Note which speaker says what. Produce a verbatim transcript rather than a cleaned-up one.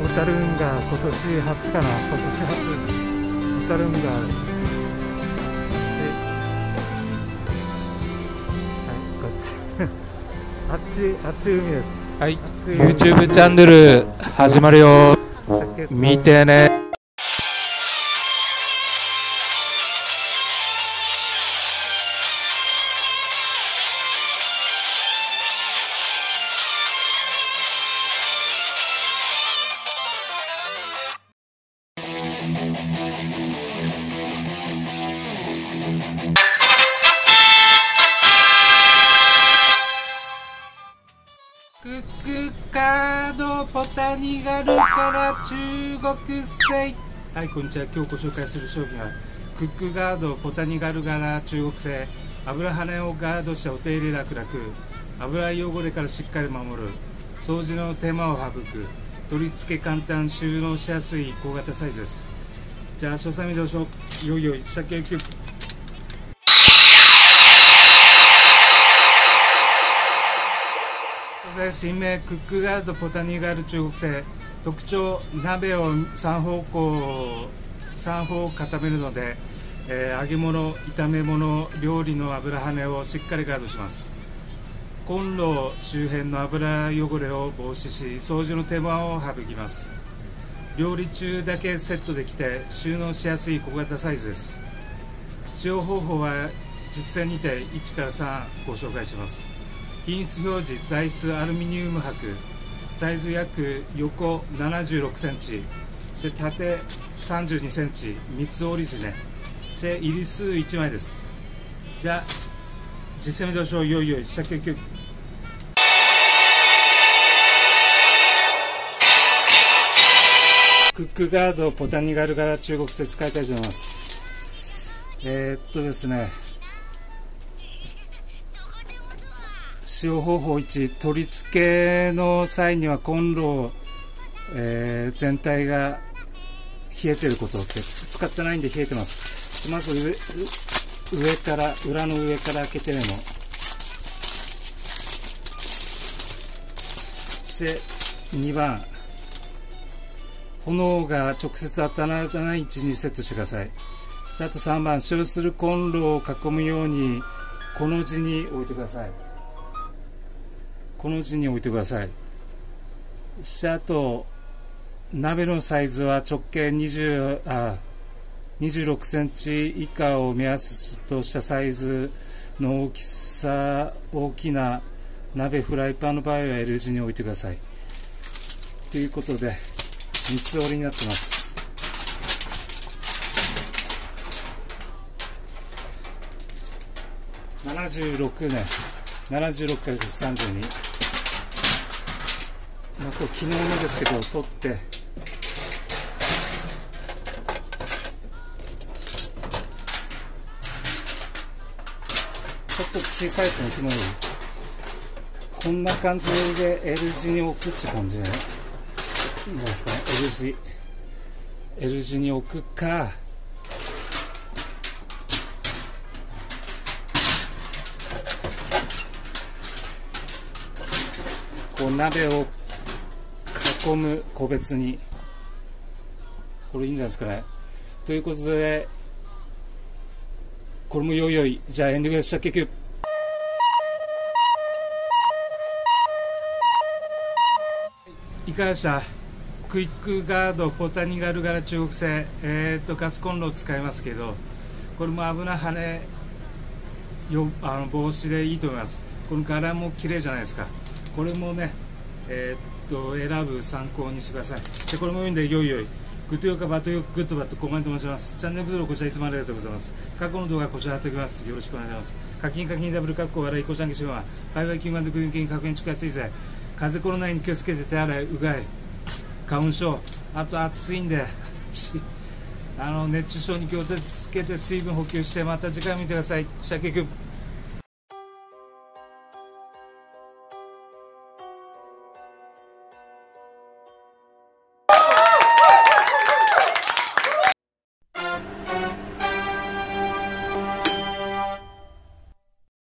Speaker 1: 小樽運河、今年初かな、今年初、小樽運河です。はい、こっち。あっち、あっち海です。
Speaker 2: はい、YouTube チャンネル始まるよ。見てね。クックカードポタニガルから中国製。はい、こんにちは。今日ご紹介する商品はクックガードポタニガル柄中国製。油跳ねをガードしたお手入れ楽々、油汚れからしっかり守る、掃除の手間を省く、取り付け簡単、収納しやすい小型サイズです。じゃあ詳細見てみましょう。よいよい下研究。新名クックガードポタニガル中国製。特徴、鍋をさん方向さん方固めるので、えー、揚げ物、炒め物、料理の油跳ねをしっかりガードします。コンロ周辺の油汚れを防止し、掃除の手間を省きます。料理中だけセットできて収納しやすい小型サイズです。使用方法は実践にていちからさんご紹介します。品質表示、材質アルミニウム箔、サイズ約横ななじゅうろくセンチ、そして縦さんじゅうにセンチ、三つ折り地ね、そして入り数いちまいです。じゃあ実践見ましょう。よいよい下研究。クックガードポタニガル柄中国製使いたいと思います。えー、っとですね使用方法いち、取り付けの際にはコンロ、えー、全体が冷えてることって、使ってないんで冷えてます。まず 上, 上から裏の上から開けてねの、そしてにばん、炎が直接当たらない位置にセットしてください。あとさんばん、使用するコンロを囲むようにこの字に置いてください。この字に置いてください。そしてあと鍋のサイズは直径20あにじゅうろくセンチ以下を目安としたサイズの大きさ大きな鍋フライパンの場合は L 字に置いてください。ということで三つ折りになってます。ななじゅうろくね、ななじゅうろくかけるさんじゅうに、まあ、これ昨日のですけど取って、ちょっと小さいですね。昨日よりこんな感じで L 字に置くって感じで、ね、いいんじゃないですかね。 L 字 L 字に置くか、こう鍋を囲む個別に、これいいんじゃないですかね。ということでこれもよいよい。じゃあエンディングでした。結局いかがでした？クイックガードポタニガル柄中国製、えー、とガスコンロを使いますけど、これも油跳ねよあの防止でいいと思います。この柄も綺麗じゃないですか。これもね、えー、っと選ぶ参考にしてください。でこれもいいんで、よいよい。グッドよかバッドよくグッドバッドコメントもします。チャンネル登録こちらいつもありがとうございます。過去の動画こちら貼っておきます。よろしくお願いします。課金課金ダブルカッコ笑いこちゃんけしはバイバイキング&クイーンキン確認中暑いぜ。風邪コロナに気をつけて手洗い、うがい、花粉症、あと暑いんであの熱中症に気をつけて水分補給して、また次回見てください。シャケキュ